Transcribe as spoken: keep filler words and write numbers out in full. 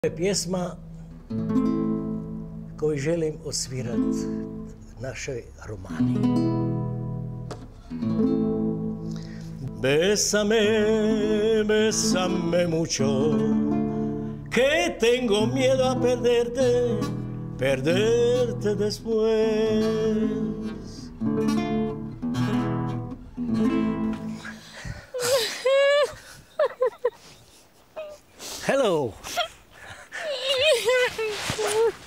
Pjesma koju želim osvirat našoj Romani. Bésame, bésame mucho, que tengo miedo a perderte, perderte después. Hello.